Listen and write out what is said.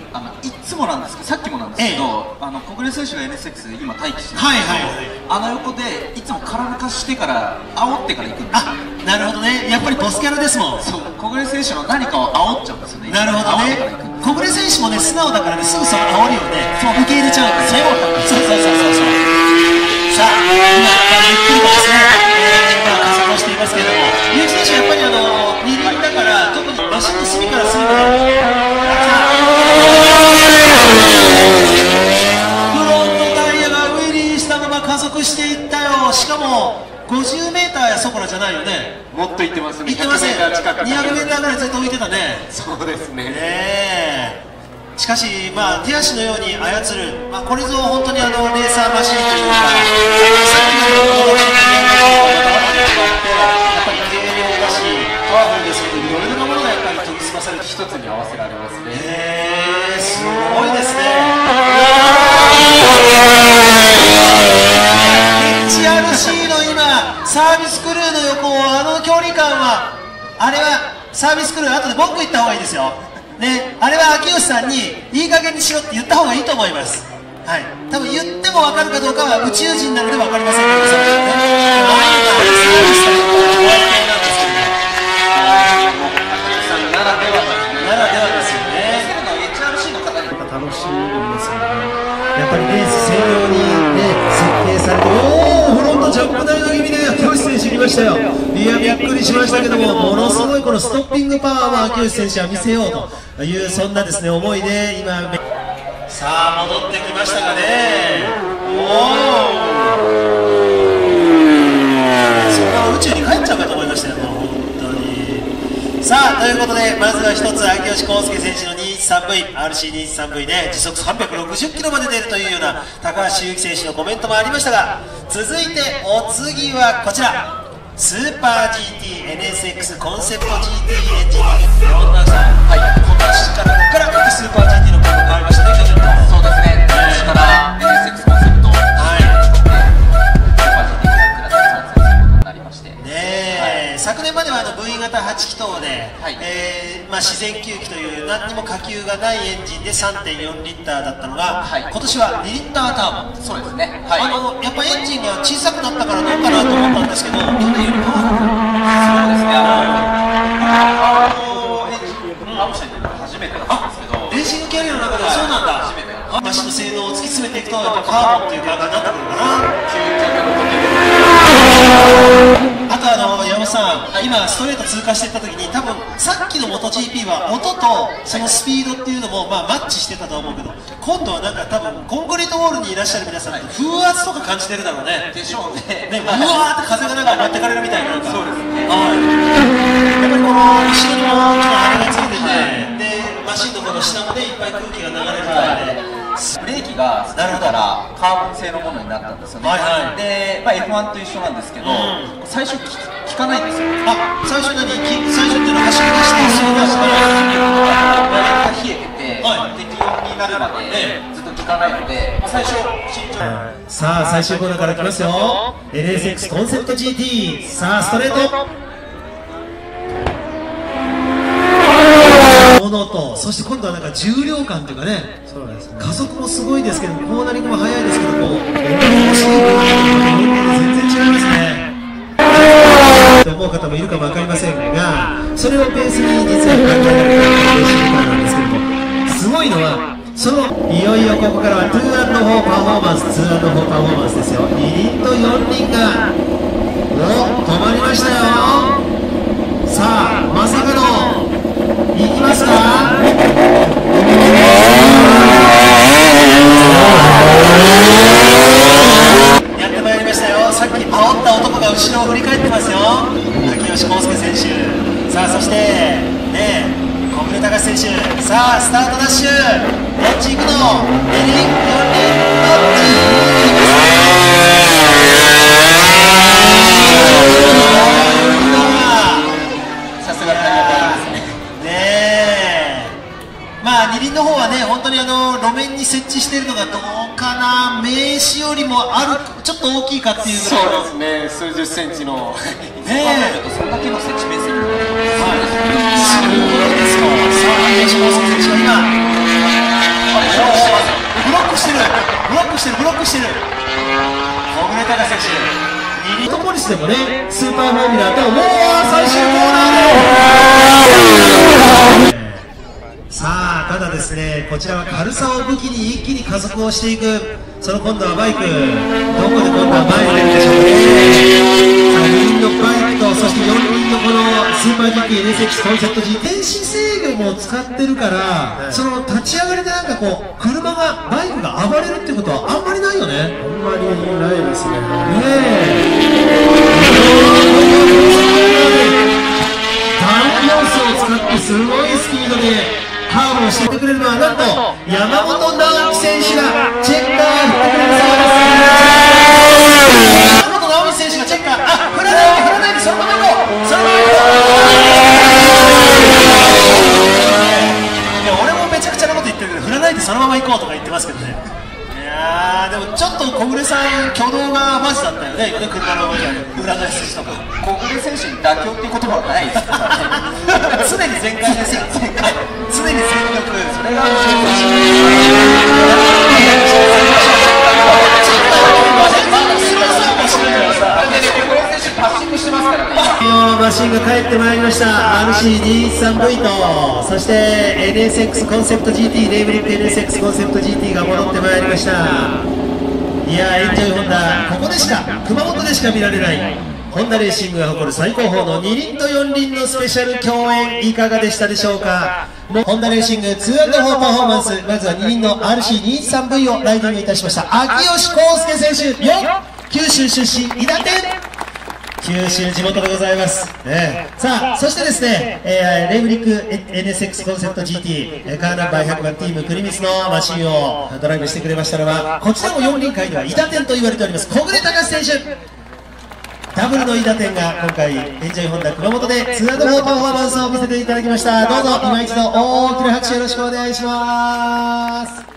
いつもなんですけど、さっきもなんですけど、小暮選手が NSX 今待機してるんですけど、横でいつも空抜かしてから煽ってから行くんですよ。 なるほどね、やっぱりボスキャラですもん。 そう、小暮選手の何かを煽っちゃうんですよね。 なるほどね。小暮選手もね、素直だからね、すぐその煽りをね、受け入れちゃうんですよ。そうそうそうそうそう。さあ、今ゆっくりとですね、加速をしていますけれども、結城選手やっぱり二輪だから特にマシンの隅から隅までフロントタイヤがウィリーしたまま加速していったよ。しかも 50m やそこらじゃないよね。 もっと行ってますね。 行ってません。 200m 近く。 200m ぐらいずっと浮いてたね。 そうですね。 しかし、手足のように操る、これぞ本当にレーサーマシンというか、さっきのところでやっぱり軽量だし、パワフルですけど、いろいろなものがやっぱり研ぎ澄まされて一つに合わせられますね。 すごいですね。HRC の今、サービスクルーの横を距離感は、あれはサービスクルー、後で僕言った方がいいですよ。ね、あれは秋吉さんにいい加減にしろって言った方がいいと思います。はい、多分言っても分かるかどうかは宇宙人なので分かりませんけど、それね、ならではですよね。HRC の方に楽しいんですよね。やっぱりレース専用にね設計されて、フロントジャンプ台の意味で秋吉選手いましたよ。いや、びっくりしましたけども、ものすごいこのストッピングパワーも秋吉選手は見せようという、そんなですね思いで今、さあ戻ってきましたかね。そんな宇宙に帰っちゃうかと思いましたよ、もう本当に。さあ、ということでまずは一つ秋吉康介選手の 213V RC213V で時速360キロまで出るというような高橋優輝選手のコメントもありましたが、続いてお次はこちら、スーパー GT NSX コンセプト GT エンジン。本田さん、今年からスーパー GT のコンセプト変わりましたね、去年と。 そうですね、今年から NSX コンセプト、 昨年まではV 型8気筒で、自然吸気という何にも火球がないエンジンで 3.4 リッターだったのが、今年は2リッターターボ。 そうですね、 やっぱエンジンが小さくなったからどうかなと思ったんですけど、去年よりパワフル。 そうですね、アムシャン初めてなんですけど、 レーシングキャリアの中ではそうなんだ。マシンの性能を突き詰めていくとやっぱカーボンっていう感じになってくるのかな。あと山本さん、今ストレート通過していった時に多分さっきの MotoGP は音とそのスピードっていうのもマッチしてたと思うけど、今度はなんか多分コンクリートウォールにいらっしゃる皆さんって風圧とか感じてるだろうね。 でしょうね。 うわーって風がなんか持ってかれるみたいな。 そうですね。 やっぱりこの後ろにも大きな羽がついてて、でマシンのこの下もねいっぱい空気が流れるからね。 ブレーキがつけたらカーボン製のものになったんですよね。で、F1 と一緒なんですけど、最初効かないんですよ。 最初っていうのは走り出してすぐ出したらが冷えてて、適温になるまでずっと効かないので、最初慎重に。 さあ最終コーナーから来ますよ。 NSX コンセプト GT。 さあストレートものと、そして今度はなんか重量感というかね、加速もすごいですけど、コーナリングも速いですけど、こう面白い全然違いますねと思う方もいるかも分かりませんが、それをベースに実は考えられたレーシングカーなんですけども、すごいのはいよいよここからは 2&4 パフォーマンス、2&4パフォーマンスですよ。2輪と4輪が止まりましたよ。さあまさかのいきますか。やってまいりましたよ。さっき煽った男が後ろを振り返ってますよ、秋吉康介選手。さあそしてね、小暮隆選手。さあスタートダッシュ、どっち行くの。2輪4輪どっち。 さすがですね。 二輪の方はね、本当に路面に設置しているのがどうかな、名刺よりもちょっと大きいかっていうぐらい。 そうですね、数十センチのそんだけの設置面積すごいですか。さあ、吉本選手が今クしてる、ブロックしてる。小暮隆選手、2リトポリスでもね、スーパーフォーミュラーと、もう最終コーナーでさあ、ただですね、こちらは軽さを武器に一気に加速をしていく。その今度はバイク、どこで今度は前に出るでしょうかね。さあ、2輪のバイクと、そして4輪のこのスーパー GT NSX コンセプト G、電子制御も使ってるから、その立ち上がりでなんかこう、車が、バイクが暴れるってことはあんまりないよね。 あんまりないですね。 ダウンコースを使ってすごいスピードでカーブをしてくれるのはなんと山本直樹選手がチェッカー振ってくれるそうです。山本直樹選手がチェッカー、あ、振らないでそのまま行こう、そのまま行こう。いや、俺もめちゃくちゃなこと言ってるけど、振らないでそのまま行こうとか言ってますけどね。いやー、でもちょっと小暮さん挙動がマジだったよね、今ね、車の上で裏返す人とか。 小暮選手に妥協っていう言葉はないですからね。 常に全開ですよ、常に全力。それがマシンが帰ってまいりました。 RC213V と、そして NSX コンセプト GT、レイブリック NSX コンセプト GT が戻ってまいりました。いやー、エンジョイホンダ、ここでしか、熊本でしか見られないホンダレーシングが誇る最高峰の2輪と4輪のスペシャル共演、いかがでしたでしょうか。ホンダレーシング 2&4 パフォーマンス、まずは2輪の RC213V をライディングいたしました秋吉康介選手、九州出身、伊達九州地元でございます、さあ、そしてですね、レイブリック NSX コンセプト GT、カーナンバー100番チームクリミスのマシンをドライブしてくれましたのは、こちらも4輪界では伊達と言われております小暮隆選手。ダブルの伊達が今回エンジョイホンダ熊本で2&4パフォーマンスを見せていただきました。どうぞ今一度大きな拍手よろしくお願いします。